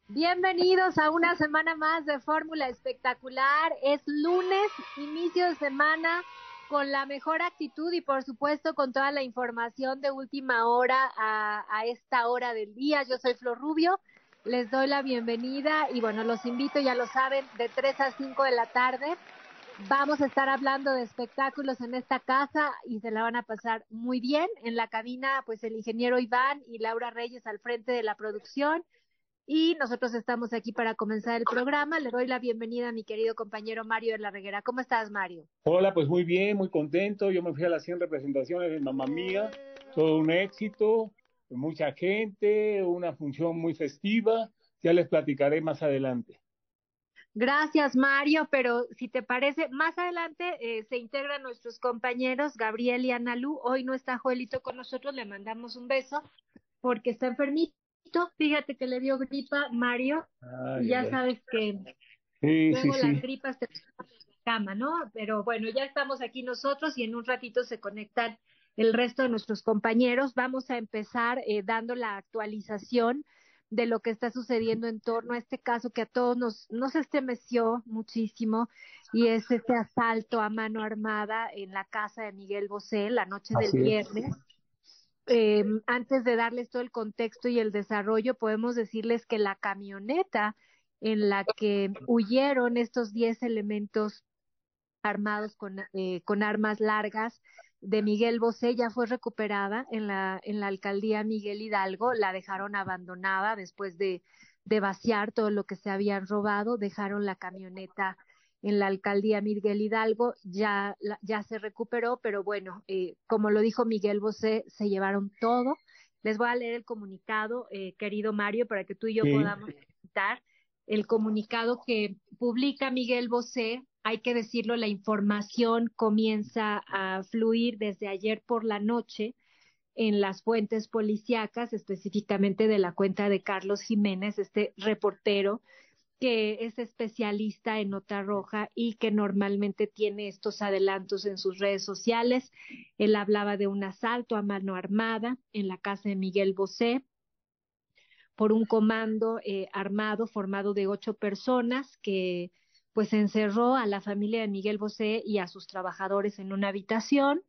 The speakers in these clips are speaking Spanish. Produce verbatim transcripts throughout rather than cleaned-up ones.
Bienvenidos a una semana más de Fórmula Espectacular. Es lunes, inicio de semana, con la mejor actitud y por supuesto con toda la información de última hora a, a esta hora del día. Yo soy Flor Rubio, les doy la bienvenida y bueno, los invito, ya lo saben, de tres a cinco de la tarde. Vamos a estar hablando de espectáculos en esta casa y se la van a pasar muy bien. En la cabina, pues el ingeniero Iván y Laura Reyes al frente de la producción. Y nosotros estamos aquí para comenzar el programa. Le doy la bienvenida a mi querido compañero Mario de la Reguera. ¿Cómo estás, Mario? Hola, pues muy bien, muy contento. Yo me fui a las cien representaciones de Mamma Mía, todo un éxito, mucha gente, una función muy festiva. Ya les platicaré más adelante. Gracias, Mario, pero si te parece, más adelante eh, se integran nuestros compañeros Gabriel y Analu. Hoy no está Joelito con nosotros, le mandamos un beso porque está enfermito. Fíjate que le dio gripa, Mario, y Ay, ay, ya ay. sabes que Sí, sí, luego las sí. gripas te ponen en la cama, ¿no? Pero bueno, ya estamos aquí nosotros y en un ratito se conectan el resto de nuestros compañeros. Vamos a empezar eh, dando la actualización de lo que está sucediendo en torno a este caso que a todos nos, nos estremeció muchísimo y es este asalto a mano armada en la casa de Miguel Bosé la noche del Así es. viernes. Eh, antes de darles todo el contexto y el desarrollo, podemos decirles que la camioneta en la que huyeron estos diez elementos armados con, eh, con armas largas de Miguel Bosé ya fue recuperada en la, en la alcaldía Miguel Hidalgo, la dejaron abandonada después de, de vaciar todo lo que se habían robado, dejaron la camioneta en la alcaldía Miguel Hidalgo, ya, la, ya se recuperó, pero bueno, eh, como lo dijo Miguel Bosé, se llevaron todo. Les voy a leer el comunicado, eh, querido Mario, para que tú y yo Sí, podamos comentar el comunicado que publica Miguel Bosé. Hay que decirlo, la información comienza a fluir desde ayer por la noche en las fuentes policíacas, específicamente de la cuenta de Carlos Jiménez, este reportero que es especialista en nota roja y que normalmente tiene estos adelantos en sus redes sociales. Él hablaba de un asalto a mano armada en la casa de Miguel Bosé por un comando eh, armado formado de ocho personas que pues encerró a la familia de Miguel Bosé y a sus trabajadores en una habitación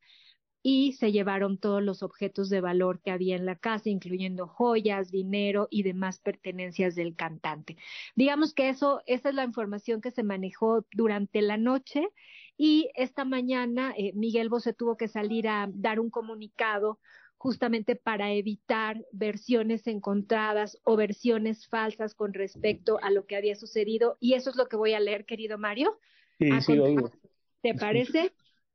y se llevaron todos los objetos de valor que había en la casa, incluyendo joyas, dinero y demás pertenencias del cantante. Digamos que eso, esa es la información que se manejó durante la noche y esta mañana eh, Miguel Bosé tuvo que salir a dar un comunicado justamente para evitar versiones encontradas o versiones falsas con respecto a lo que había sucedido. Y eso es lo que voy a leer, querido Mario. sí, A sí, oigo. continuación, ¿te Escucho. parece?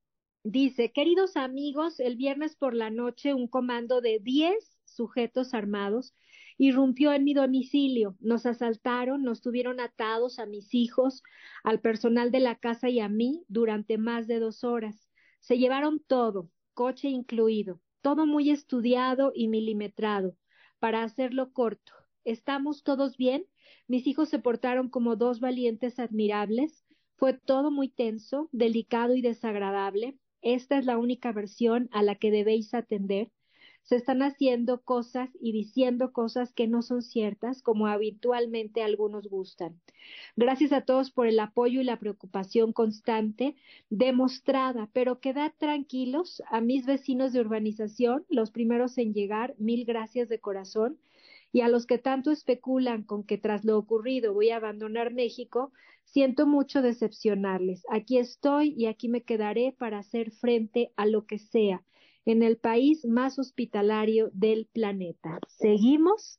Dice, queridos amigos, el viernes por la noche un comando de diez sujetos armados irrumpió en mi domicilio. Nos asaltaron, nos tuvieron atados a mis hijos, al personal de la casa y a mí durante más de dos horas. Se llevaron todo, coche incluido, todo muy estudiado y milimetrado. Para hacerlo corto, ¿estamos todos bien? Mis hijos se portaron como dos valientes admirables. Fue todo muy tenso, delicado y desagradable. Esta es la única versión a la que debéis atender. Se están haciendo cosas y diciendo cosas que no son ciertas, como habitualmente algunos gustan. Gracias a todos por el apoyo y la preocupación constante demostrada, pero quedad tranquilos a mis vecinos de urbanización, los primeros en llegar, mil gracias de corazón, y a los que tanto especulan con que tras lo ocurrido voy a abandonar México, siento mucho decepcionarles. Aquí estoy y aquí me quedaré para hacer frente a lo que sea en el país más hospitalario del planeta. Seguimos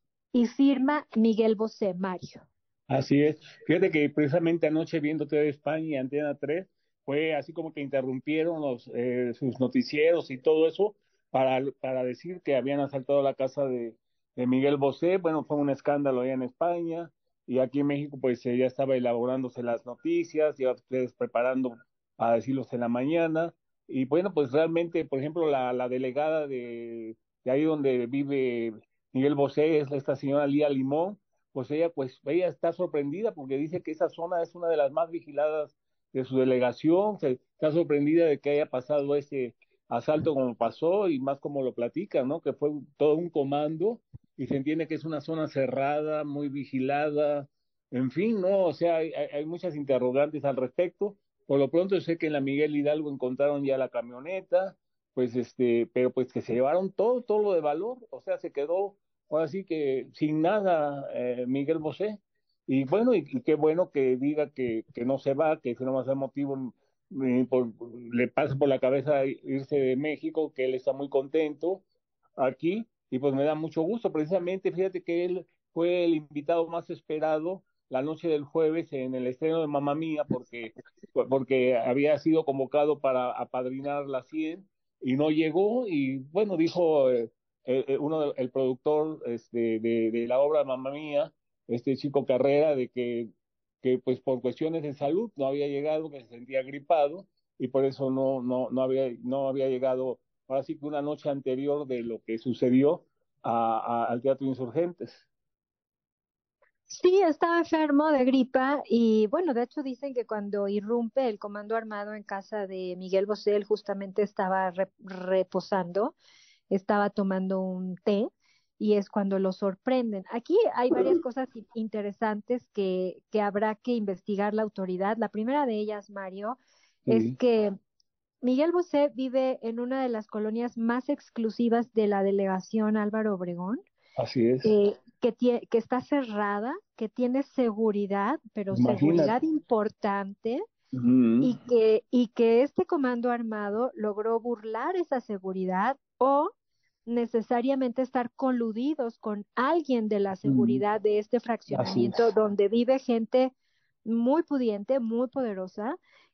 y firma Miguel Bosé, Mario. Así es. Fíjate que precisamente anoche viendo T V España y Antena tres fue así como que interrumpieron los, eh, sus noticieros y todo eso para, para decir que habían asaltado la casa de, de Miguel Bosé. Bueno, fue un escándalo allá en España y aquí en México pues eh, ya estaba elaborándose las noticias, ya ustedes preparando a decirlos en la mañana. Y bueno, pues realmente, por ejemplo, la, la delegada de, de ahí donde vive Miguel Bosé es esta señora Lía Limón, pues ella, pues ella está sorprendida porque dice que esa zona es una de las más vigiladas de su delegación, se, está sorprendida de que haya pasado ese asalto como pasó y más como lo platica, ¿no? Que fue todo un comando y se entiende que es una zona cerrada, muy vigilada, en fin, ¿no? O sea, hay, hay hay muchas interrogantes al respecto. Por lo pronto sé que en la Miguel Hidalgo encontraron ya la camioneta, pues este, pero pues que se llevaron todo, todo lo de valor, o sea, se quedó ahora sí que sin nada eh, Miguel Bosé. Y bueno, y, y qué bueno que diga que, que no se va, que si no va a ser motivo, eh, por- le pasa por la cabeza irse de México, que él está muy contento aquí, y pues me da mucho gusto. Precisamente, fíjate que él fue el invitado más esperado la noche del jueves en el estreno de Mamma Mía, porque, porque había sido convocado para apadrinar la cien y no llegó, y bueno, dijo eh, eh, uno del el productor este, de, de la obra Mamma Mía, este chico Carrera, de que, que pues por cuestiones de salud no había llegado, que se sentía gripado, y por eso no, no, no, había, no había llegado, ahora sí que una noche anterior de lo que sucedió a, a, al Teatro Insurgentes. Sí, estaba enfermo de gripa y bueno, de hecho dicen que cuando irrumpe el comando armado en casa de Miguel Bosé, él justamente estaba re- reposando, estaba tomando un té y es cuando lo sorprenden. Aquí hay varias cosas i- interesantes que, que habrá que investigar la autoridad. La primera de ellas, Mario, es Sí, que Miguel Bosé vive en una de las colonias más exclusivas de la delegación Álvaro Obregón, así es. eh, que, tie- que está cerrada, que tiene seguridad, pero seguridad Imagínate. importante, Mm, y que, y que este comando armado logró burlar esa seguridad o necesariamente estar coludidos con alguien de la mm, seguridad de este así fraccionamiento es. donde vive gente muy pudiente, muy poderosa,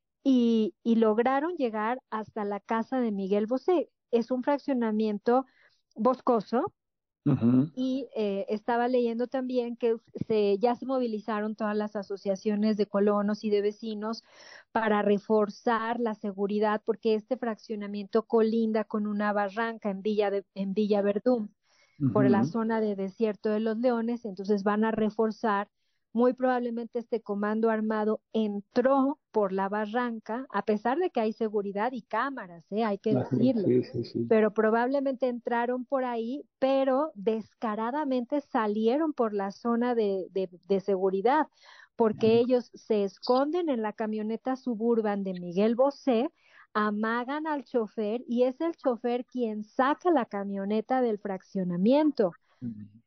y, y lograron llegar hasta la casa de Miguel Bosé. Es un fraccionamiento boscoso, Ujú, y eh, estaba leyendo también que se, ya se movilizaron todas las asociaciones de colonos y de vecinos para reforzar la seguridad, porque este fraccionamiento colinda con una barranca en Villa, de, en Villa Verdún, por la ujú, zona de Desierto de los Leones, entonces van a reforzar. Muy probablemente este comando armado entró por la barranca, a pesar de que hay seguridad y cámaras, ¿eh? Hay que así es, decirlo, sí, sí, sí. pero probablemente entraron por ahí, pero descaradamente salieron por la zona de, de, de seguridad, porque ellos se esconden en la camioneta suburban de Miguel Bosé, amagan al chofer y es el chofer quien saca la camioneta del fraccionamiento. Ujú.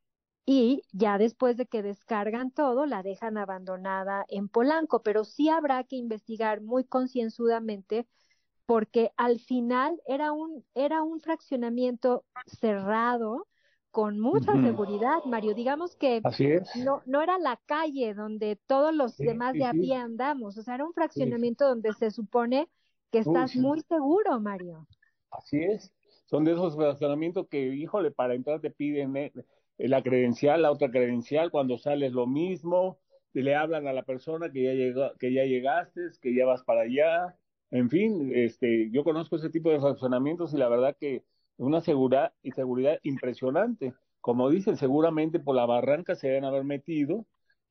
Y ya después de que descargan todo, la dejan abandonada en Polanco, pero sí habrá que investigar muy concienzudamente porque al final era un, era un fraccionamiento cerrado con mucha Ujú. seguridad, Mario. Digamos que Así es. no, no era la calle donde todos los Sí, demás sí, de a sí. pie andamos, o sea, era un Sí, sí. fraccionamiento donde se supone que Uy, estás sí. muy seguro, Mario. Así es. Son de esos razonamientos que, híjole, para entrar te piden eh, eh, la credencial, la otra credencial, cuando sales lo mismo, y le hablan a la persona que ya llegó, que ya llegaste, que ya vas para allá. En fin, este, yo conozco ese tipo de razonamientos y la verdad que una seguridad y seguridad impresionante. Como dicen, seguramente por la barranca se deben haber metido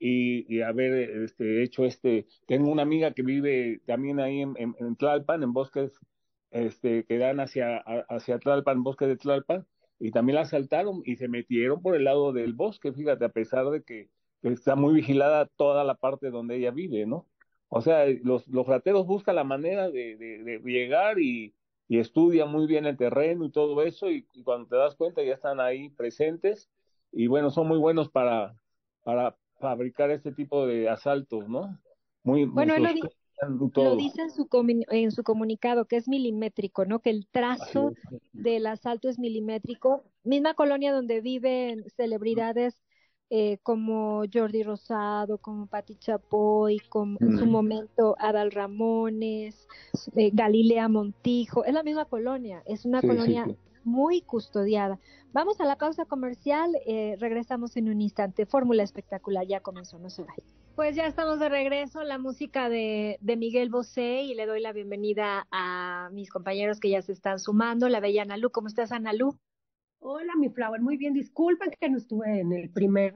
y, y haber este, hecho este. Tengo una amiga que vive también ahí en, en, en Tlalpan, en Bosques este, que dan hacia, hacia Tlalpan, bosque de Tlalpan, y también la asaltaron y se metieron por el lado del bosque, fíjate, a pesar de que, que está muy vigilada toda la parte donde ella vive, ¿no? O sea, los, los rateros buscan la manera de, de, de llegar y, y estudian muy bien el terreno y todo eso, y, y cuando te das cuenta ya están ahí presentes, y bueno, son muy buenos para, para fabricar este tipo de asaltos, ¿no? Muy, Bueno, él lo, sus, di- lo todo, dice en su, comu- en su comunicado, que es milimétrico, ¿no? Que el así trazo es. del asalto es milimétrico. Misma colonia donde viven celebridades eh, como Jordi Rosado, como Pati Chapoy, como en su Mm. momento Adal Ramones, eh, Galilea Montijo. Es la misma colonia, es una Sí, sí, colonia sí. muy custodiada. Vamos a la pausa comercial, eh, regresamos en un instante. Fórmula espectacular, ya comenzó, no se vaya. Pues ya estamos de regreso, la música de, de Miguel Bosé, y le doy la bienvenida a mis compañeros que ya se están sumando. La bella Analú, ¿cómo estás, Analú? Hola, mi Flower, muy bien. Disculpen que no estuve en el primer,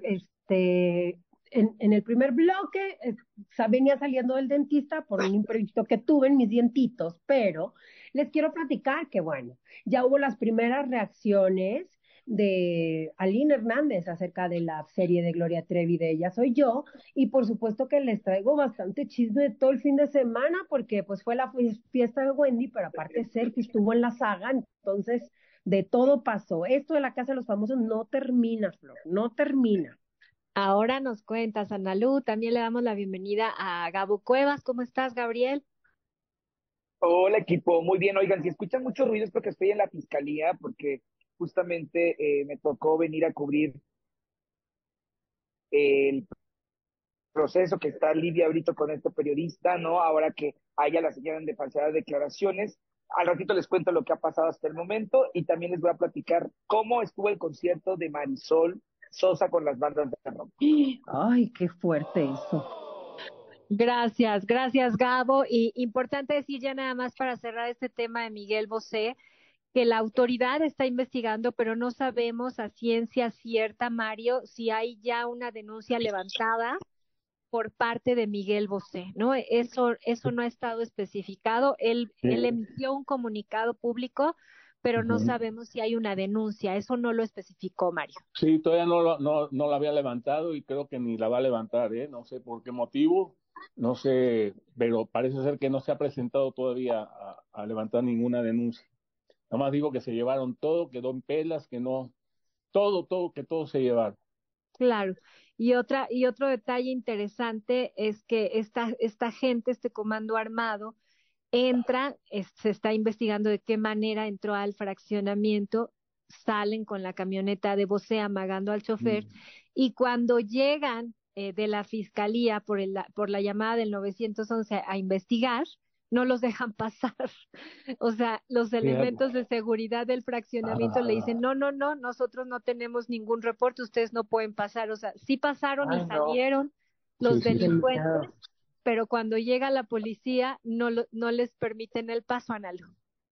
este, en, en el primer bloque. eh, sa- venía saliendo del dentista por un imprevisto que tuve en mis dientitos, pero les quiero platicar que, bueno, ya hubo las primeras reacciones de Aline Hernández acerca de la serie de Gloria Trevi de Ella Soy Yo, y por supuesto que les traigo bastante chisme de todo el fin de semana, porque pues fue la fiesta de Wendy, pero aparte Sergio estuvo en la saga, entonces de todo pasó. Esto de la Casa de los Famosos no termina, Flor, no termina. Ahora nos cuentas, Analu. También le damos la bienvenida a Gabo Cuevas. ¿Cómo estás, Gabriel? Hola equipo, muy bien. Oigan, si escuchan muchos ruidos porque estoy en la fiscalía, porque justamente eh, me tocó venir a cubrir el proceso que está Lidia ahorita con este periodista, ¿no? Ahora que a ella la señalan de falsedad de declaraciones. Al ratito les cuento lo que ha pasado hasta el momento y también les voy a platicar cómo estuvo el concierto de Marisol Sosa con las bandas de rock. Ay, qué fuerte eso. Gracias, gracias, Gabo. Y importante decir ya nada más para cerrar este tema de Miguel Bosé, que la autoridad está investigando, pero no sabemos a ciencia cierta, Mario, si hay ya una denuncia levantada por parte de Miguel Bosé, ¿no? Eso, eso no ha estado especificado. Él, Sí. él emitió un comunicado público, pero no Ujú. sabemos si hay una denuncia. Eso no lo especificó, Mario. Sí, todavía no, lo- no, no la había levantado y creo que ni la va a levantar, ¿eh? No sé por qué motivo, no sé, pero parece ser que no se ha presentado todavía a, a levantar ninguna denuncia. Nomás digo que se llevaron todo, quedó en pelas, que no, todo, todo, que todo se llevaron. Claro. Y otra, y otro detalle interesante es que esta, esta gente, este comando armado, entra, es- se está investigando de qué manera entró al fraccionamiento, salen con la camioneta de Bosé amagando al chofer, y cuando llegan eh, de la fiscalía por, el, por la llamada del nueve once a, a investigar, no los dejan pasar. O sea, los elementos de seguridad del fraccionamiento le dicen, no, no, no, nosotros no tenemos ningún reporte, ustedes no pueden pasar. O sea, sí pasaron y Ay, no. salieron los Sí, sí, sí. delincuentes, pero cuando llega la policía no, lo, no les permiten el paso, Analu.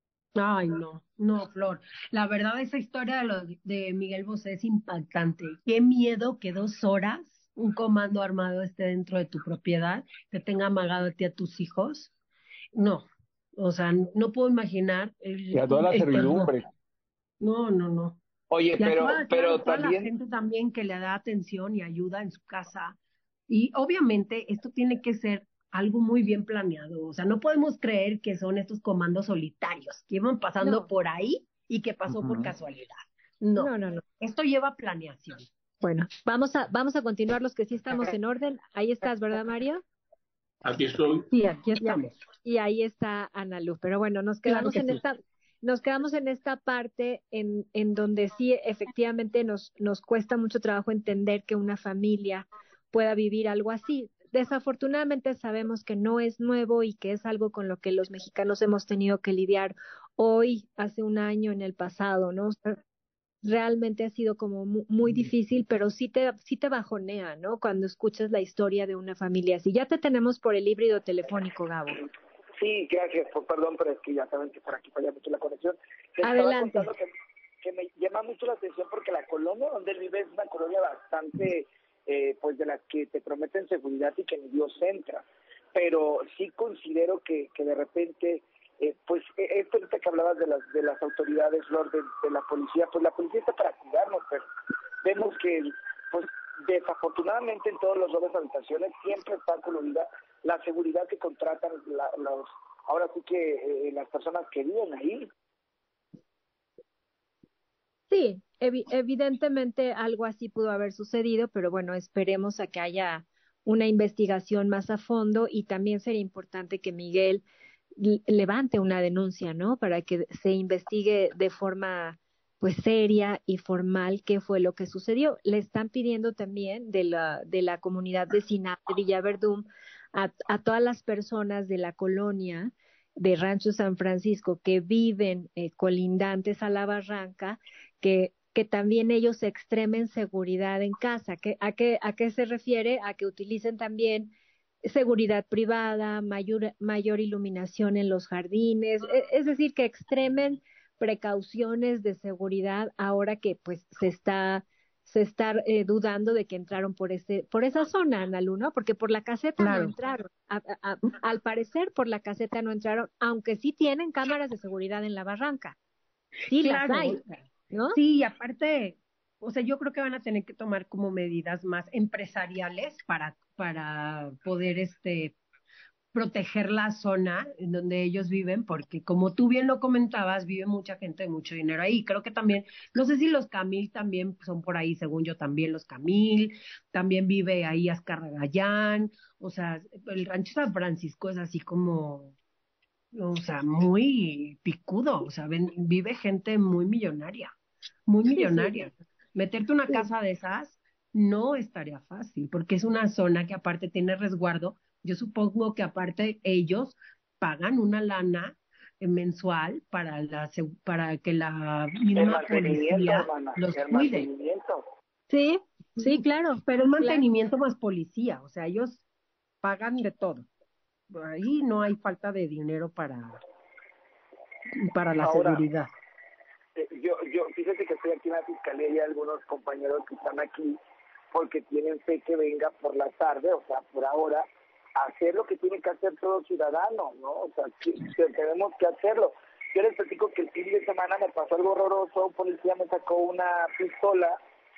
Ay, no, no, Flor. La verdad, esa historia de, lo, de Miguel Bosé es impactante. Qué miedo que dos horas un comando armado esté dentro de tu propiedad, te tenga amagado a ti a tus hijos. No, o sea, no puedo imaginar Y el, a toda la el terror. servidumbre. No, no, no. Oye, Y a pero, toda, claro, pero toda la también, gente también que le da atención y ayuda en su casa. Y obviamente esto tiene que ser algo muy bien planeado. O sea, no podemos creer que son estos comandos solitarios que iban pasando No, por ahí y que pasó por Ujú. casualidad. No, no, no, no. esto lleva planeación. Bueno, vamos a, vamos a continuar los que sí estamos en orden. Ahí estás, ¿verdad, Mario? Aquí estoy. Sí, aquí Y, a- estamos. y ahí está Ana Luz. Pero bueno, nos Claro quedamos que en sí. esta, nos quedamos en esta parte en, en donde sí efectivamente nos, nos cuesta mucho trabajo entender que una familia pueda vivir algo así. Desafortunadamente sabemos que no es nuevo y que es algo con lo que los mexicanos hemos tenido que lidiar hoy, hace un año, en el pasado, ¿no? O sea, realmente ha sido como mu- muy difícil, pero sí te, sí te bajonea, ¿no? Cuando escuchas la historia de una familia así. Ya te tenemos por el híbrido telefónico, Gabo. sí, gracias, por, perdón, pero es que ya saben que por aquí falla mucho la conexión. Te estaba Adelante. contando que, que me llama mucho la atención porque la colonia donde él vive es una colonia bastante, eh, pues de las que te prometen seguridad y que ni Dios entra. Pero sí considero que, que de repente, eh, pues eh, esto ahorita que hablabas de las de las autoridades, Lord, de, de la policía, pues la policía está para cuidarnos, pero vemos que, pues desafortunadamente en todos los robos de habitaciones siempre está coludida la seguridad que contratan la, los, ahora sí que eh, las personas que viven ahí. Sí, evi- evidentemente algo así pudo haber sucedido, pero bueno, esperemos a que haya una investigación más a fondo y también sería importante que Miguel l- levante una denuncia, ¿no? Para que se investigue de forma pues seria y formal qué fue lo que sucedió. Le están pidiendo también de la de la comunidad vecinal de Villaverdum a, a todas las personas de la colonia de Rancho San Francisco que viven eh, colindantes a la barranca que, que también ellos extremen seguridad en casa. ¿Qué, a, qué, ¿A qué se refiere? A que utilicen también seguridad privada, mayor, mayor iluminación en los jardines, e- es decir, que extremen precauciones de seguridad ahora que pues se está se está eh, dudando de que entraron por ese por esa zona, Analu, ¿no? Porque por la caseta no Claro. entraron. A- a- a- al parecer por la caseta no entraron, aunque sí tienen cámaras de seguridad en la barranca. Sí las Claro, hay. ¿no? Sí, y aparte, o sea, yo creo que van a tener que tomar como medidas más empresariales para, para poder este proteger la zona en donde ellos viven, porque como tú bien lo comentabas, vive mucha gente de mucho dinero ahí. Creo que también, no sé si los Camil también son por ahí, según yo también los Camil, también vive ahí Azcarragayán, o sea, el rancho San Francisco es así como, o sea, muy picudo, o sea, ven- vive gente muy millonaria, muy Sí, sí, millonaria. Meterte una sí. casa de esas no estaría fácil, porque es una zona que aparte tiene resguardo. Yo supongo que aparte ellos pagan una lana eh, mensual para la, seg- para que la El misma mantenimiento, policía hermana, los el cuide. mantenimiento. Sí, sí, Sí, claro, pero es claro. mantenimiento más policía, o sea, ellos pagan de todo. Ahí no hay falta de dinero para, para la Ahora, seguridad. eh, yo, yo, fíjate que estoy aquí en la fiscalía y hay algunos compañeros que están aquí porque tienen fe que venga por la tarde, o sea, por ahora, a hacer lo que tiene que hacer todo ciudadano, ¿no? O sea, que, que tenemos que hacerlo. Yo les platico que el fin de semana me pasó algo horroroso, un policía me sacó una pistola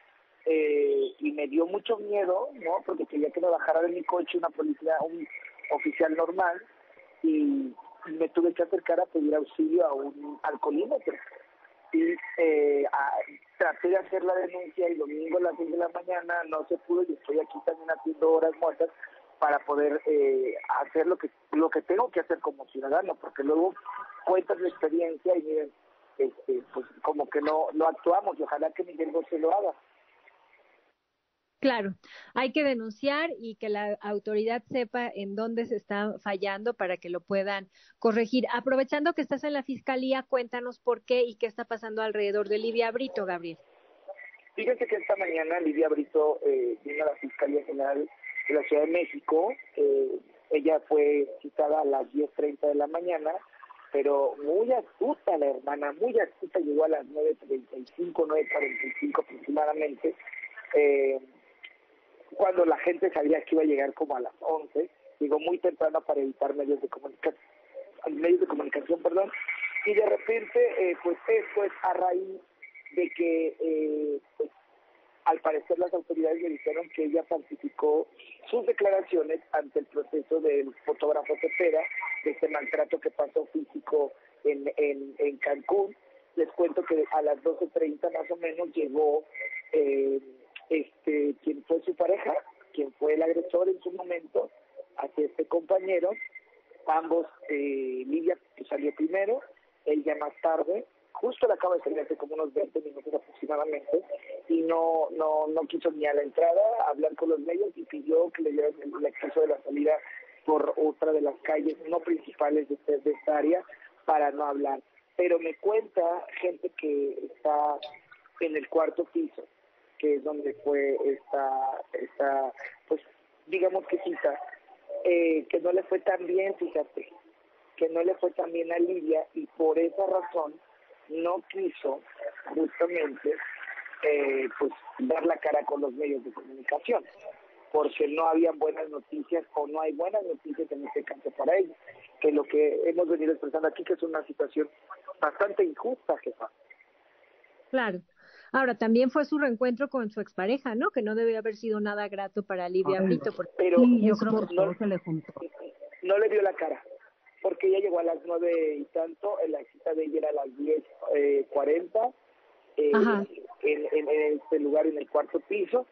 eh, y me dio mucho miedo, ¿no? Porque quería que me bajara de mi coche una policía, un oficial normal, y me tuve que acercar a pedir auxilio a un alcoholímetro. Y eh, a, traté de hacer la denuncia y domingo a las diez de la mañana no se pudo y estoy aquí también haciendo horas muertas para poder eh, hacer lo que lo que tengo que hacer como ciudadano, porque luego cuentas la experiencia y miren, este, pues como que no, no actuamos y ojalá que Miguel Bosé lo haga. Claro, hay que denunciar y que la autoridad sepa en dónde se está fallando para que lo puedan corregir. Aprovechando que estás en la fiscalía, cuéntanos por qué y qué está pasando alrededor de Livia Brito, Gabriel. Fíjense que esta mañana Lidia Brito eh, vino a la Fiscalía General de la Ciudad de México. Eh, ella fue citada a las diez treinta de la mañana, pero muy astuta la hermana, muy astuta, llegó a las nueve treinta y cinco, nueve cuarenta y cinco aproximadamente. Eh, cuando la gente sabía que iba a llegar como a las once, llegó muy temprano para evitar medios de comunicación, medios de comunicación, perdón, y de repente, eh, pues esto es a raíz de que, eh, pues, al parecer las autoridades le dijeron que ella falsificó sus declaraciones ante el proceso del fotógrafo Cepeda, de este maltrato que pasó físico en, en, en Cancún. Les cuento que a las doce treinta más o menos llegó eh, este quien fue su pareja, quien fue el agresor en su momento, hacia este compañero. Ambos, eh, Lidia que salió primero, él ya más tarde, justo le acaba de salir hace como unos veinte minutos aproximadamente, y no no no quiso ni a la entrada hablar con los medios y pidió que le dieran el, el acceso de la salida por otra de las calles no principales de, este, de esta área para no hablar. Pero me cuenta gente que está en el cuarto piso, que es donde fue esta, esta pues digamos que cita, eh, que no le fue tan bien, fíjate, que no le fue tan bien a Lidia y por esa razón no quiso justamente eh, pues dar la cara con los medios de comunicación, porque no habían buenas noticias o no hay buenas noticias en este caso para ella, que lo que hemos venido expresando aquí que es una situación bastante injusta, jefa. Claro. Ahora, también fue su reencuentro con su expareja, ¿no? Que no debe haber sido nada grato para Livia Ay, Brito, porque Pero sí, yo en su creo que momento. todo no, se le juntó. no le dio la cara, porque ella llegó a las nueve y tanto, en la cita de ella era a las diez cuarenta, eh, Ajá. en, en, en este lugar en el cuarto piso,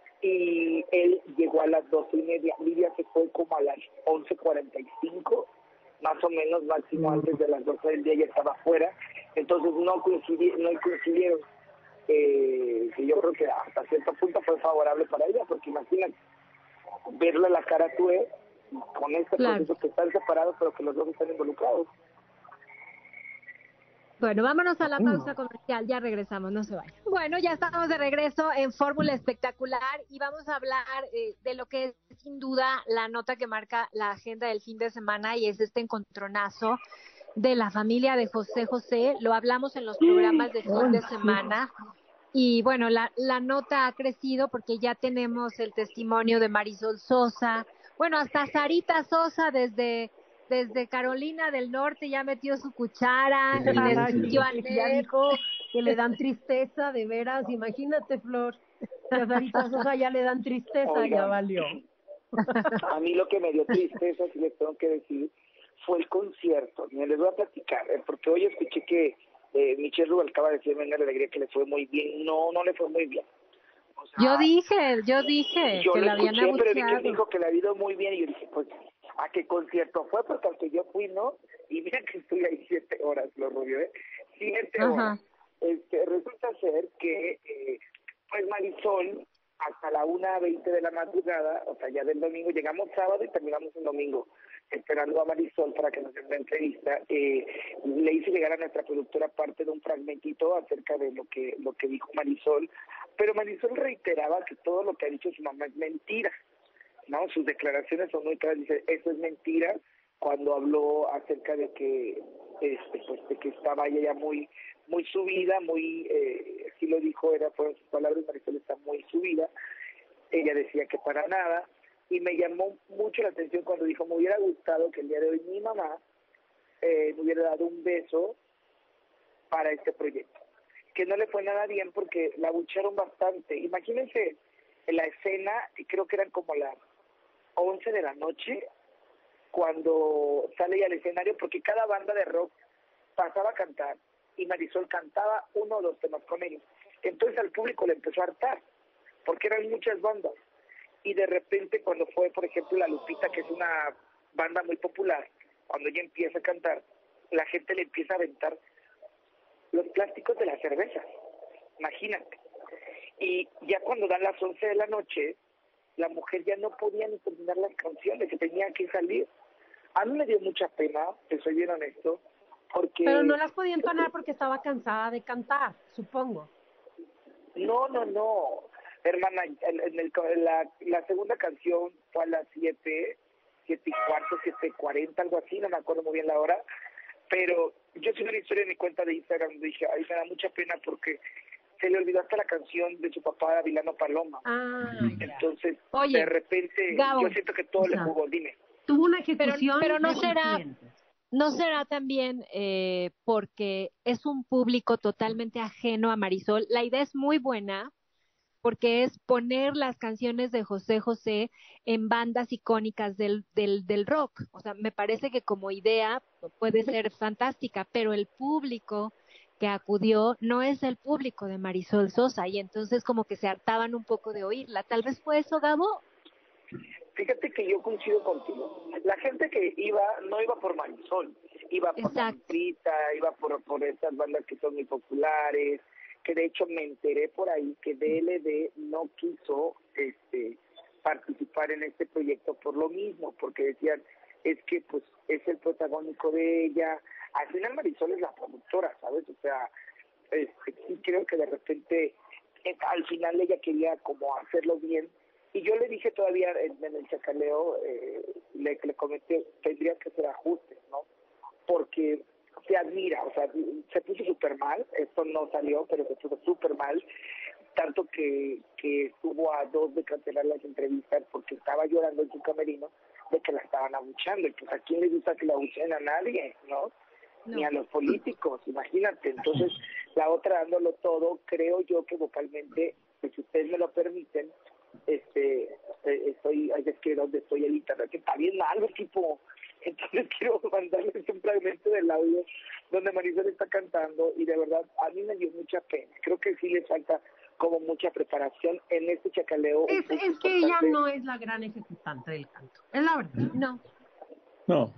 y él llegó a las doce y media. Lidia se fue como a las once cuarenta y cinco, más o menos, máximo antes de las doce del día ya estaba afuera, entonces no coincidieron, no coincidieron. Eh, que yo creo que hasta cierto punto fue favorable para ella, porque imagínate, verle la cara a tu ex con este Claro. proceso que están separados pero que los dos están involucrados. Bueno, vámonos a la Ay, pausa no. comercial, ya regresamos, no se vayan. Bueno, ya estamos de regreso en Fórmula Espectacular y vamos a hablar eh, de lo que es sin duda la nota que marca la agenda del fin de semana y es este encontronazo de la familia de José José. Lo hablamos en los programas de fin Ay, de sí. semana y bueno, la, la nota ha crecido porque ya tenemos el testimonio de Marisol Sosa, bueno, hasta Sarita Sosa desde... Desde Carolina del Norte ya metió su cuchara y Sí, desmintió Ay, a ya Ned. dijo que le dan tristeza, de veras, imagínate, Flor, que a Sarita Sosa ya le dan tristeza, Oigan, ya valió. A mí lo que me dio tristeza, si les tengo que decir, fue el concierto. Me les voy a platicar, ¿eh? Porque hoy escuché que eh, Michelle Rubalcaba decía, venga la alegría, que le fue muy bien. No, no le fue muy bien. O sea, Yo dije, yo dije yo que lo la habían escuché, pero Michelle abucheado. dijo que le ha ido muy bien. Y yo dije, pues, ¿a qué concierto fue? Porque al que yo fui, ¿no? Y mira que estuve ahí siete horas, lo rubio, ¿eh? Siete Ajá. horas. Este, resulta ser que, eh, pues Marisol, hasta la una veinte de la madrugada, o sea, ya del domingo, llegamos sábado y terminamos el domingo, esperando a Marisol para que nos dé una entrevista. Eh, le hice llegar a nuestra productora parte de un fragmentito acerca de lo que lo que dijo Marisol, pero Marisol reiteraba que todo lo que ha dicho su mamá es mentira, ¿no? Sus declaraciones son muy claras, dice, eso es mentira, cuando habló acerca de que este pues de que estaba ella ya muy muy subida, muy eh, así lo dijo, era fueron sus palabras, Marisol está muy subida. Ella decía que para nada, y me llamó mucho la atención cuando dijo, me hubiera gustado que el día de hoy mi mamá eh, me hubiera dado un beso para este proyecto, que no le fue nada bien porque la abuchearon bastante. Imagínense en la escena, y creo que eran como las once de la noche, cuando sale ella al escenario, porque cada banda de rock pasaba a cantar, y Marisol cantaba uno o dos temas con ellos. Entonces al público le empezó a hartar, porque eran muchas bandas. Y de repente cuando fue, por ejemplo, La Lupita, que es una banda muy popular, cuando ella empieza a cantar, la gente le empieza a aventar los plásticos de la cerveza. Imagínate. Y ya cuando dan las once de la noche, la mujer ya no podía ni terminar las canciones, que tenía que salir. A mí me dio mucha pena, te soy bien honesto, porque... Pero no las podía entonar porque estaba cansada de cantar, supongo. No, no, no, hermana, en, en el, en la, la segunda canción fue a las siete, siete y cuarto, siete y cuarenta, algo así, no me acuerdo muy bien la hora, pero yo subí una historia en mi cuenta de Instagram, dije, ay, me da mucha pena porque se le olvidó hasta la canción de su papá, Avilano Paloma. Ah, Entonces, Oye, de repente, Gabo, yo siento que todo le ajá. jugó, dime. Tuvo una pero, ejecución pero no será, deficiente. no será también eh, porque es un público totalmente ajeno a Marisol. La idea es muy buena porque es poner las canciones de José José en bandas icónicas del, del, del rock. O sea, me parece que como idea puede ser fantástica, pero el público que acudió no es el público de Marisol Sosa y entonces como que se hartaban un poco de oírla. Tal vez fue eso, Gabo. Fíjate que yo coincido contigo. La gente que iba, no iba por Marisol, iba por La Exacto. Lupita, iba por, por estas bandas que son muy populares, que de hecho me enteré por ahí que D L D no quiso este participar en este proyecto por lo mismo, porque decían, es que pues es el protagónico de ella. Al final Marisol es la productora, ¿sabes? O sea, este, sí creo que de repente, eh, al final ella quería como hacerlo bien. Y yo le dije todavía en, en el chacaleo, eh, le, le comenté, tendría que hacer ajustes, ¿no? Porque se admira, o sea, se puso súper mal, esto no salió, pero se puso súper mal, tanto que, que estuvo a dos de cancelar las entrevistas porque estaba llorando en su camerino de que la estaban abuchando. Y pues a quién le gusta que la abuchen, a nadie, ¿no? No. Ni a los políticos, imagínate. Entonces, la otra dándolo todo, creo yo que vocalmente, pues, si ustedes me lo permiten, este eh, estoy, ay, es que donde estoy el internet, que está bien mal, tipo, entonces quiero mandarles un fragmento del audio donde Marisol está cantando y de verdad a mí me dio mucha pena. Creo que sí le falta como mucha preparación en este chacaleo. Es, es que ella no es la gran ejecutante del canto, es la verdad. No. No.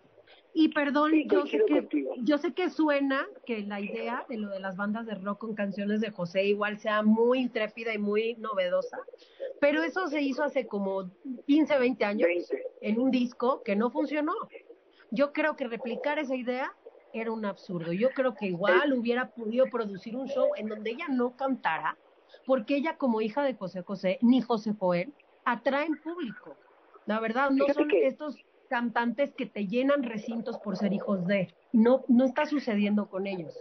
Y perdón, Sí, yo sé coincido que contigo. yo sé que suena que la idea de lo de las bandas de rock con canciones de José igual sea muy intrépida y muy novedosa, pero eso se hizo hace como quince, veinte años veinte. en un disco que no funcionó. Yo creo que replicar esa idea era un absurdo. Yo creo que igual hubiera podido producir un show en donde ella no cantara, porque ella como hija de José José, ni José Joel, atraen público. La verdad, no Fíjate son que estos cantantes que te llenan recintos por ser hijos de. No, no está sucediendo con ellos.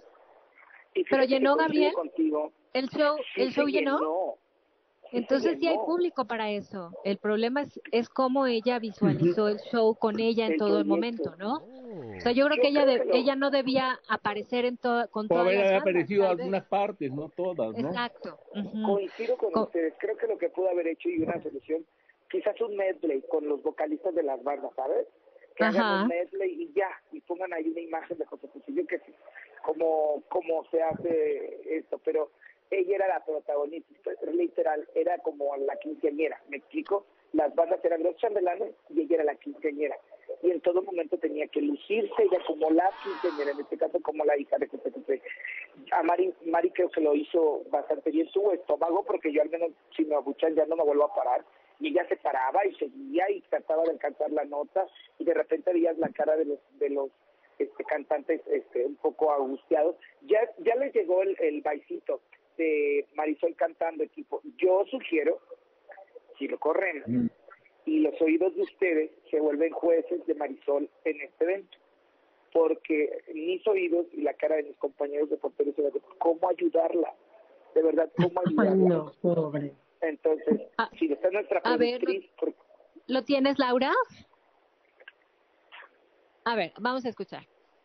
y Pero fíjate que llenó, coincido Gabriel, contigo, el show, sí el se show llenó. llenó, sí se Entonces sí hay llenó. público para eso. El problema es, es cómo ella visualizó el show con ella en El todo el proyecto. momento, ¿no? O sea, yo creo Yo que ella creo de- que lo- ella no debía aparecer en to- con Por todas haber las bandas, aparecido tal vez. algunas partes, no todas, ¿no? Exacto. ujú. Coincido con Co- ustedes, creo que lo que pudo haber hecho y una solución, quizás un medley con los vocalistas de las bandas, ¿sabes? Que hagan Ajá. un medley y ya, y pongan ahí una imagen de José Cusillo, que sí, como, como se hace esto, pero ella era la protagonista, literal, era como la quinceañera, ¿me explico? Las bandas eran los chambelanes y ella era la quinceañera, y en todo momento tenía que lucirse ella como la quinceañera, en este caso como la hija de José José. A Mari, Mari creo que lo hizo bastante bien, tuvo estómago, porque yo al menos si me abuchan ya no me vuelvo a parar, y ella se paraba y seguía y trataba de alcanzar la nota, y de repente veías la cara de los de los este, cantantes este, un poco angustiados. Ya ya les llegó el, el baicito de Marisol cantando, equipo. Yo sugiero, si lo corren, Mm. y los oídos de ustedes se vuelven jueces de Marisol en este evento, porque mis oídos y la cara de mis compañeros de porteros se van a decir, ¿cómo ayudarla? De verdad, ¿cómo Ay, ayudarla? no, pobre. Entonces, Ah, si está nuestra a ver, productriz, por- ¿Lo tienes, Laura? A ver, vamos a escuchar.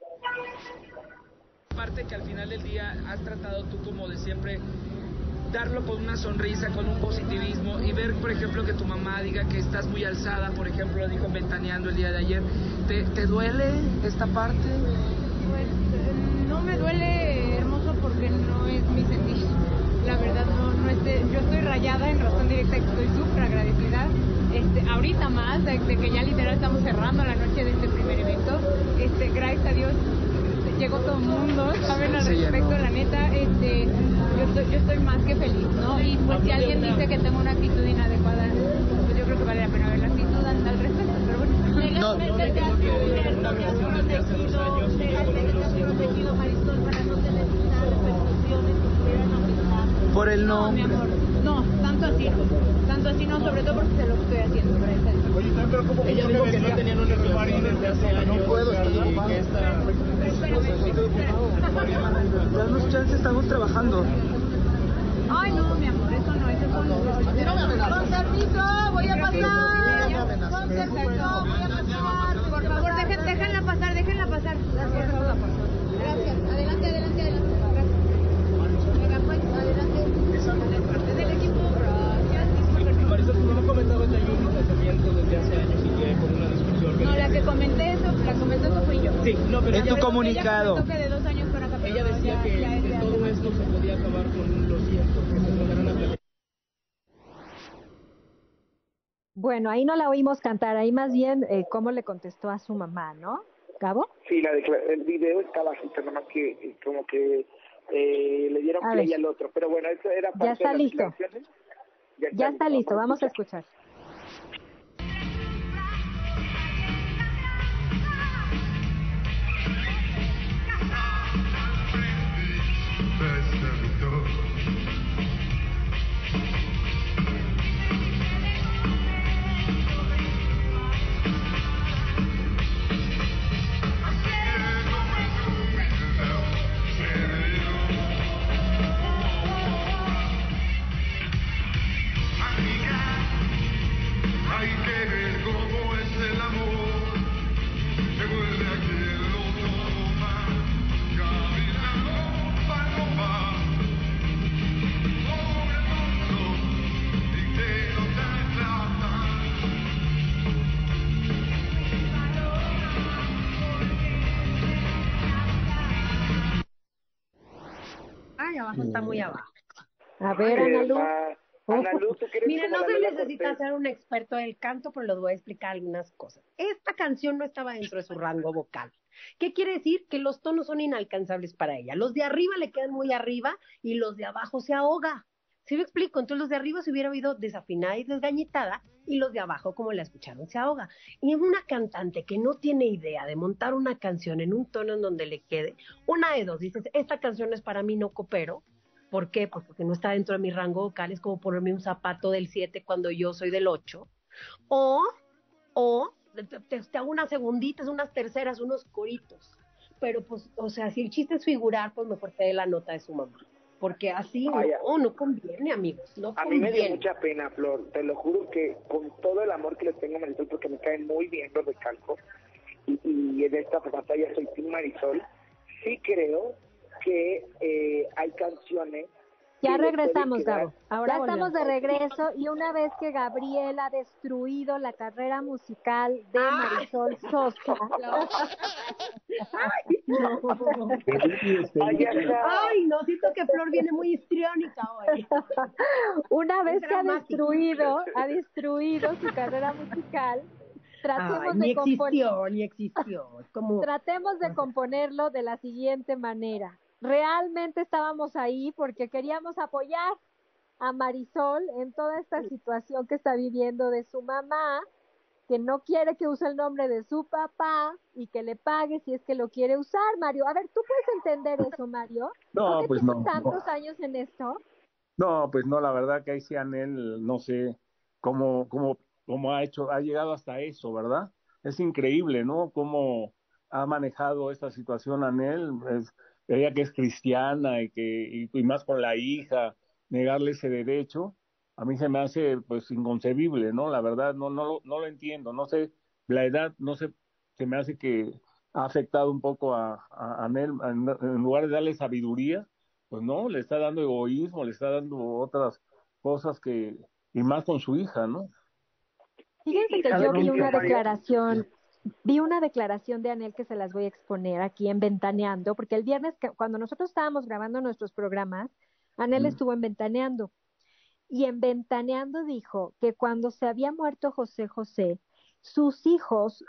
Parte que al final del día has tratado tú como de siempre darlo con una sonrisa, con un positivismo y ver, por ejemplo, que tu mamá diga que estás muy alzada, por ejemplo, lo dijo Ventaneando el día de ayer. ¿Te, te duele esta parte? Pues eh, no me duele, hermoso, porque no es mi sentir. La verdad, no, no es de- yo estoy rayada en razón directa, estoy súper agradecida. Este, ahorita más, de, de que ya literal estamos cerrando la noche de este primer evento. Este, gracias a Dios este, llegó todo el mundo, saben al Se llenó. respecto, la neta, este, yo estoy, yo estoy más que feliz, ¿no? Y pues si alguien dice que tengo una actitud inadecuada, pues yo creo que vale la pena ver la actitud al, al respecto, pero bueno. No, no sé que no tiene una relación desde hace dos años y que por él lo siento. Por el No, mi amor, no, tanto así no, tanto así no, sobre todo porque sé lo que estoy haciendo, gracias a Dios. Oye, pero ¿cómo ella dijo que no tenían una relación desde hace años? No puedo, estoy ocupado. Que esta... Danos chance, estamos trabajando. Ay, no, mi amor, eso no, eso son... Con permiso, voy a pasar. Con permiso, voy a pasar. Por favor, dejen, déjenla pasar, déjenla pasar. Gracias. Gracias. Adelante, adelante, adelante. Gracias. Venga, pues, adelante. De parte del equipo, gracias. Marisol, tu mamá comentaba que hay un distanciamiento desde hace años y que por una discusión... que- No, la que comenté eso, la comentó eso fui yo. Sí, no, pero En ella, tu comunicado. Ella comentó que de dos años para acá. pero ella decía ya- que, ya es que de hace todo más esto tiempo. se podía acabar con lo siento, que se pongan a platicar. Bueno, ahí no la oímos cantar, ahí más bien eh, cómo le contestó a su mamá, ¿no? ¿Cabo? sí, la decla- el video está bajito, nada más que eh, como que eh, le dieron A play ver. al otro, pero bueno, eso era parte Ya está de las listo. declaraciones. Ya está, Ya está listo, vamos a escuchar. escuchar. Hay que ver cómo es el amor, que vuelve a quien lo toma, caminando paloma, por el mundo, y que no te trata. Ay, abajo está muy abajo. A ver, Ana Lu. Ma- Ana Lu, tú que eres Mira, como no la se Lola necesita Cortés. ser un experto del canto, pero les voy a explicar algunas cosas. Esta canción no estaba dentro de su rango vocal. ¿Qué quiere decir? Que los tonos son inalcanzables para ella. Los de arriba le quedan muy arriba y los de abajo se ahoga. ¿Sí me explico? Entonces los de arriba se hubiera oído desafinada y desgañitada y los de abajo, como la escucharon, se ahoga. Y una cantante que no tiene idea de montar una canción en un tono en donde le quede, una de dos, dices, esta canción es para mí, no coopero. ¿Por qué? Pues porque no está dentro de mi rango vocal, es como ponerme un zapato del siete cuando yo soy del ocho. O, o, te, te- te hago unas segunditas, unas terceras, unos coritos. Pero pues, o sea, si el chiste es figurar, pues mejor te dé la nota de su mamá. Porque así Ah, ya. no, no conviene, amigos, no A mí me dio conviene. mucha pena, Flor. Te lo juro que con todo el amor que les tengo a Marisol, porque me caen muy bien, los recalco. y, y en esta batalla soy Team Marisol, sí creo que eh, hay canciones. Ya regresamos, quedar... Gabo. Ahora ya estamos de regreso y una vez que Gabriel ha destruido la carrera musical de Marisol Sosa. Ay, no. Ay, Ay, no, siento que Flor viene muy histriónica hoy. Una vez que ha destruido, ha destruido su carrera musical, tratemos Ay, de ni existió, componer... ni existió. Como... Tratemos de componerlo de la siguiente manera. Realmente estábamos ahí porque queríamos apoyar a Marisol en toda esta situación que está viviendo de su mamá, que no quiere que use el nombre de su papá y que le pague si es que lo quiere usar, Mario. A ver, ¿tú puedes entender eso, Mario? No, ¿Tú que pues tienes no. tantos No. años en esto? No, pues no, la verdad que ahí sí Anel, no sé cómo, cómo, cómo ha hecho, ha llegado hasta eso, ¿verdad? Es increíble, ¿no? Cómo ha manejado esta situación Anel, es, ella que es cristiana y que, y, y más con la hija, negarle ese derecho, a mí se me hace pues inconcebible, ¿no? La verdad, no, no, lo- no lo entiendo, no sé, la edad, no sé, se me hace que ha afectado un poco a, a Anel, en, en lugar de darle sabiduría pues no, le está dando egoísmo, le está dando otras cosas que, y más con su hija, ¿no? Fíjense Y- y que sabe yo vi que una Mario- declaración, vi una declaración de Anel que se las voy a exponer aquí en Ventaneando, porque el viernes que- cuando nosotros estábamos grabando nuestros programas, Anel Mm. estuvo en Ventaneando. Y en Ventaneando dijo que cuando se había muerto José José, sus hijos,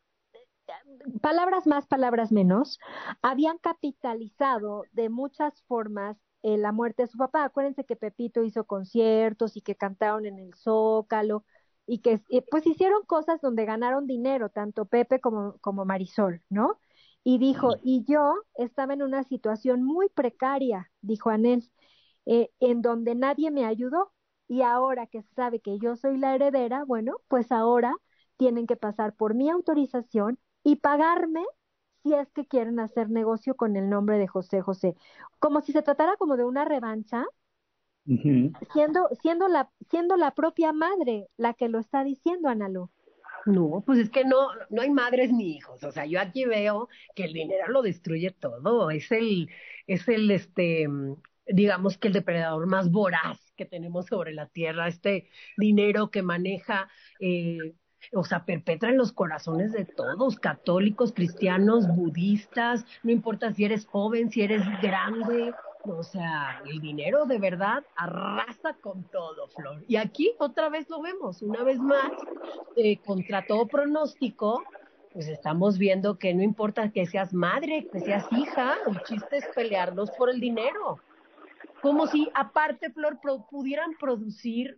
palabras más, palabras menos, habían capitalizado de muchas formas eh, la muerte de su papá. Acuérdense que Pepito hizo conciertos y que cantaron en el Zócalo y que eh, pues hicieron cosas donde ganaron dinero, tanto Pepe como, como Marisol, ¿no? Y dijo, y yo estaba en una situación muy precaria, dijo Anel, eh, en donde nadie me ayudó. Y ahora que se sabe que yo soy la heredera, bueno, pues ahora tienen que pasar por mi autorización y pagarme si es que quieren hacer negocio con el nombre de José José. Como si se tratara como de una revancha, Ujú. siendo, siendo la, siendo la propia madre la que lo está diciendo, Analu. No, pues es que no, no hay madres ni hijos. O sea, yo aquí veo que el dinero lo destruye todo. Es el, es el, este, mm, digamos que el depredador más voraz que tenemos sobre la tierra. Este dinero que maneja, eh, o sea, perpetra en los corazones de todos, católicos, cristianos, budistas, no importa si eres joven, si eres grande. O sea, el dinero de verdad arrasa con todo, Flor. Y aquí otra vez lo vemos, una vez más eh, contra todo pronóstico, pues estamos viendo que no importa que seas madre, que seas hija, el chiste es pelearnos por el dinero. Como si aparte, Flor, pro- pudieran producir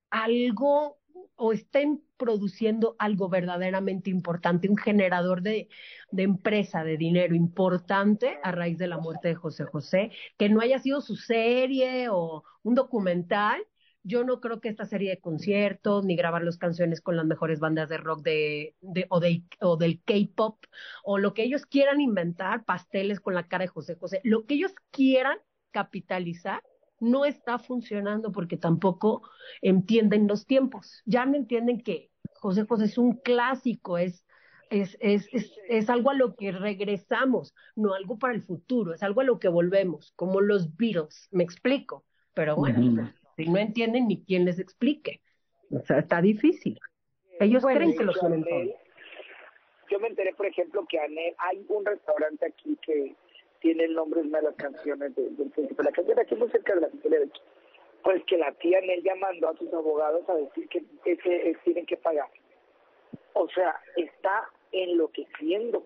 algo o estén produciendo algo verdaderamente importante, un generador de, de empresa, de dinero importante a raíz de la muerte de José José, que no haya sido su serie o un documental. Yo no creo que esta serie de conciertos, ni grabar las canciones con las mejores bandas de rock de, de, o, de, o del K-pop, o lo que ellos quieran inventar, pasteles con la cara de José José, lo que ellos quieran capitalizar, no está funcionando porque tampoco entienden los tiempos. Ya no entienden que José José es un clásico, es, es, es, es, es algo a lo que regresamos, no algo para el futuro, es algo a lo que volvemos, como los Beatles, me explico. Pero bueno, Ujú. si no entienden ni quién les explique. O sea, está difícil. Ellos Bueno, creen que lo Yo, tienen Anel, todo. yo me enteré, por ejemplo, que Anel, hay un restaurante aquí que tiene el nombre de una de las canciones de- del príncipe. La canción aquí muy cerca de la Victoria de aquí. Pues que la tía Anel ya mandó a sus abogados a decir que ese, eh, tienen que pagar. O sea, está enloqueciendo.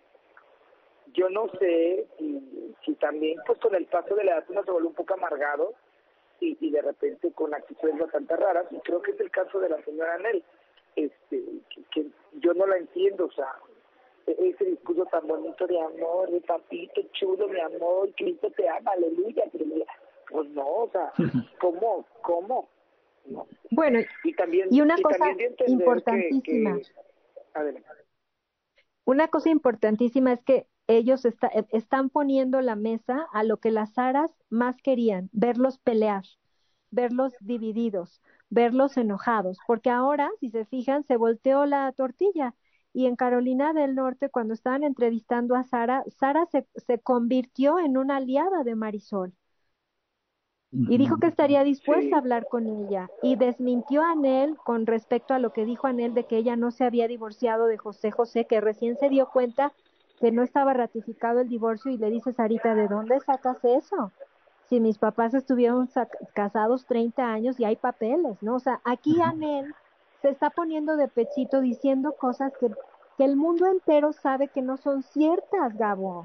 Yo no sé si, si también, pues con el paso de la edad uno se vuelve un poco amargado y, y de repente con actitudes bastante raras, y creo que es el caso de la señora Anel, este, que, que yo no la entiendo, o sea, e- ese discurso tan bonito de amor, de papito chulo, mi amor, Cristo te ama, aleluya, pero mira, pues no, o sea, ¿cómo? ¿Cómo? No. bueno, Y también, y una y cosa también de entender importantísima. que, que adelante. Una cosa importantísima es que ellos está- eh, están poniendo la mesa a lo que las aras más querían, verlos pelear, verlos divididos, verlos enojados, porque ahora, si se fijan, se volteó la tortilla y en Carolina del Norte, cuando estaban entrevistando a Sara, Sara se, se convirtió en una aliada de Marisol y dijo que estaría dispuesta a Sí. hablar con ella y desmintió a Anel con respecto a lo que dijo Anel de que ella no se había divorciado de José José, que recién se dio cuenta que no estaba ratificado el divorcio y le dice Sarita, ¿de dónde sacas eso? Si mis papás estuvieron casados treinta años y hay papeles, ¿no? O sea, aquí Anel se está poniendo de pechito diciendo cosas que, que el mundo entero sabe que no son ciertas, Gabo.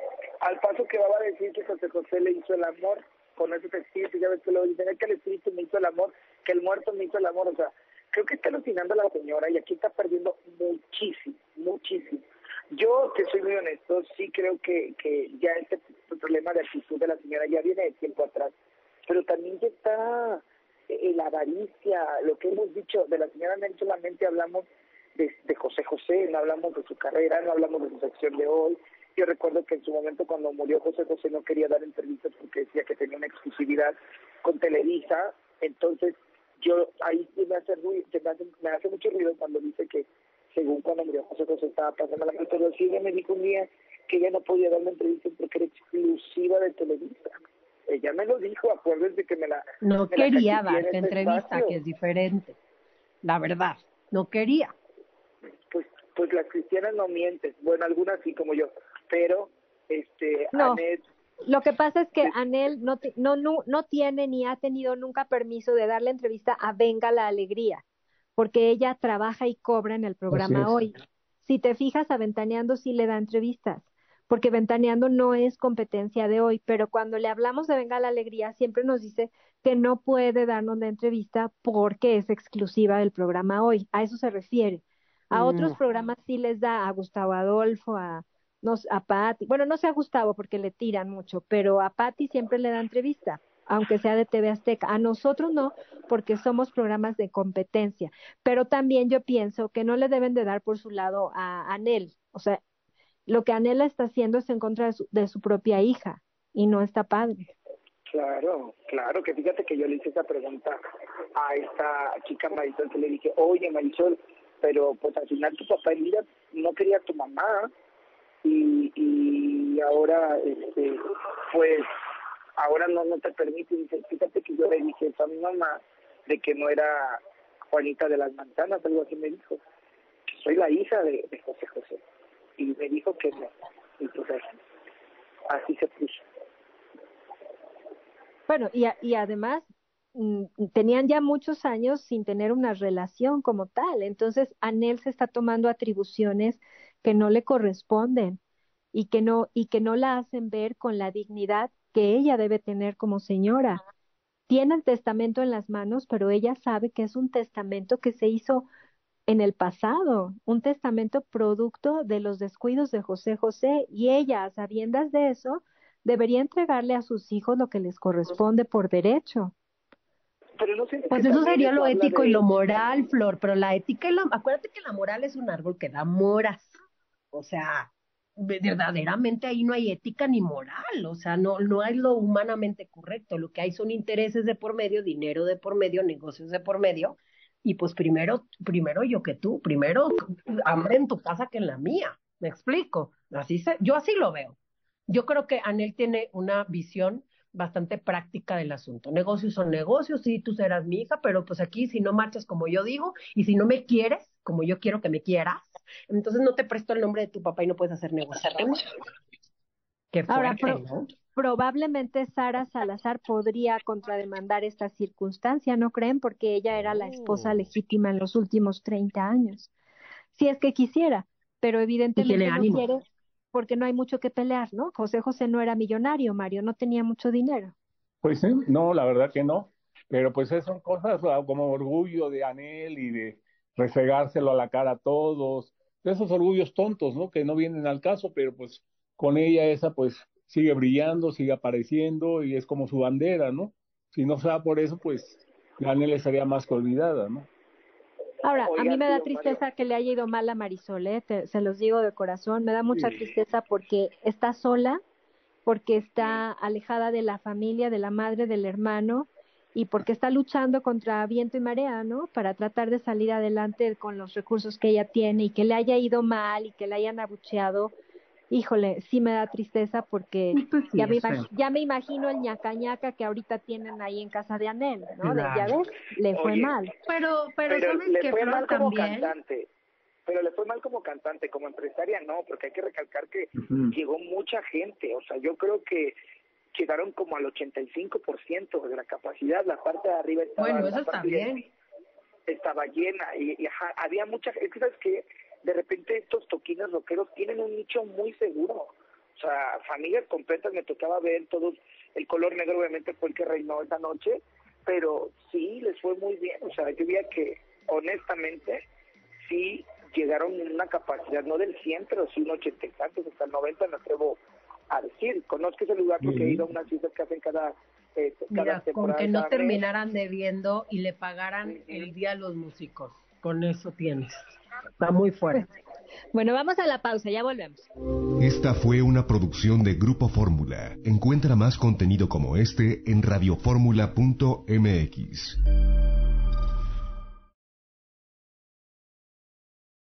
Al paso que va a decir que José José le hizo el amor con ese espíritu, ya ves que lo dicen, es que el espíritu me hizo el amor, que el muerto me hizo el amor, o sea, creo que está alucinando a la señora y aquí está perdiendo muchísimo, muchísimo. Yo, que soy muy honesto, sí creo que, que ya este problema de actitud de la señora ya viene de tiempo atrás, pero también ya está eh, la avaricia, lo que hemos dicho de la señora Nel, solamente hablamos de, de José José, no hablamos de su carrera, no hablamos de su sección de hoy. Yo recuerdo que en su momento cuando murió José José no quería dar entrevistas porque decía que tenía una exclusividad con Televisa, entonces yo ahí sí me hace ruido, me hace, me hace mucho ruido cuando dice que según cuando murió José José estaba pasando la mano, pero sí ella me dijo un día que ella no podía dar una entrevista porque era exclusiva de Televisa. Ella me lo dijo, acuérdense que me la No me la quería cacheteé en darte este entrevista, espacio. que es diferente. La verdad, no quería. Pues, pues las cristianas no mienten, bueno, algunas sí como yo, pero este No, Anet, lo que pasa es que es- Anel no, ti- no, no, no tiene ni ha tenido nunca permiso de darle entrevista a Venga la Alegría, porque ella trabaja y cobra en el Así programa es. hoy. Si te fijas, a Ventaneando sí le da entrevistas, porque Ventaneando no es competencia de hoy, pero cuando le hablamos de Venga la Alegría, siempre nos dice que no puede darnos la entrevista porque es exclusiva del programa hoy. A eso se refiere. A otros Mm. programas sí les da a Gustavo Adolfo, a no, a Patti, bueno, no sé a Gustavo porque le tiran mucho, pero a Patti siempre le da entrevista, aunque sea de T V Azteca. A nosotros no, porque somos programas de competencia. Pero también yo pienso que no le deben de dar por su lado a Anel. O sea, lo que Anel está haciendo es en contra de su, de su propia hija y no está padre. claro, claro, que fíjate que yo le hice esa pregunta a esta chica Marisol, que le dije, oye Marisol, pero pues al final tu papá y mira, no quería a tu mamá, y, y ahora este pues ahora no no te permite. Y dice, fíjate que yo le dije eso a mi mamá de que no era Juanita de las Manzanas, algo así me dijo, que soy la hija de, de José José, y me dijo que no, y pues así se puso. Bueno, y, a- y además mm, tenían ya muchos años sin tener una relación como tal. Entonces, Anel se está tomando atribuciones que no le corresponden y que no, y que no la hacen ver con la dignidad que ella debe tener como señora. Tiene el testamento en las manos, pero ella sabe que es un testamento que se hizo en el pasado, un testamento producto de los descuidos de José José, y ella, a sabiendas de eso, debería entregarle a sus hijos lo que les corresponde por derecho. Pero no siento Pues que eso también sería eso lo habla ético y de lo moral, Flor, pero la ética y la... Acuérdate que la moral es un árbol que da moras. O sea, verdaderamente ahí no hay ética ni moral, o sea, no, no hay lo humanamente correcto, lo que hay son intereses de por medio, dinero de por medio, negocios de por medio, y pues primero, primero yo que tú, primero hambre en tu casa que en la mía, me explico, así se, yo así lo veo. Yo creo que Anel tiene una visión bastante práctica del asunto. Negocios son negocios, sí, tú serás mi hija, pero pues aquí si no marchas como yo digo, y si no me quieres, como yo quiero que me quieras, entonces no te presto el nombre de tu papá y no puedes hacer negocios conmigo. Qué Ahora, fuerte, pro- ¿no? probablemente Sara Salazar podría contrademandar esta circunstancia, ¿no creen? Porque ella era la esposa legítima en los últimos treinta años, si es que quisiera, pero Y tiene evidentemente no ánimo. quiere porque no hay mucho que pelear, ¿no? José José no era millonario, Mario, no tenía mucho dinero. Pues sí, no, la verdad que no. Pero pues esas son cosas ah, como orgullo de Anel y de refregárselo a la cara a todos, de esos orgullos tontos, ¿no? Que no vienen al caso, pero pues con ella esa pues sigue brillando, sigue apareciendo y es como su bandera, ¿no? Si no fuera por eso, pues la Anel estaría más que olvidada, ¿no? Ahora, a mí oiga me da tío Mario, tristeza que le haya ido mal a Marisol, ¿eh? Te- se los digo de corazón, me da mucha Sí. tristeza porque está sola, porque está alejada de la familia, de la madre, del hermano, y porque está luchando contra viento y marea, ¿no? Para tratar de salir adelante con los recursos que ella tiene y que le haya ido mal y que le hayan abucheado. Híjole, sí me da tristeza porque Pues sí, ya, me eso. imag- ya me imagino el ñaca ñaca que ahorita tienen ahí en casa de Anel, ¿no? De, ya Claro. ves, le fue Oye, mal. Pero, pero, Pero ¿sabes le qué, fue Flor, mal como también? cantante. Pero le fue mal como cantante, como empresaria no, porque hay que recalcar que Ujú. llegó mucha gente. O sea, yo creo que llegaron como al ochenta y cinco por ciento de la capacidad. La parte de arriba estaba, Bueno, la eso está parte de- bien. estaba llena y, y, ajá, había mucha gente. Es que, ¿sabes qué? De repente estos toquines rockeros tienen un nicho muy seguro. O sea, familias completas me tocaba ver todos. El color negro obviamente fue el que reinó esa noche, pero sí les fue muy bien. O sea, yo veía que honestamente sí llegaron en una capacidad no del cien, pero sí un ochenta y tantos, hasta el noventa me atrevo a decir. Conozco ese lugar porque he ido a unas fiestas que hacen cada, eh, cada Mira, con temporada. que no cada mes. terminaran debiendo y le pagaran el día a los músicos. Con eso tienes. Está muy fuerte. Bueno, vamos a la pausa, ya volvemos. Esta fue una producción de Grupo Fórmula. Encuentra más contenido como este en radioformula punto m x.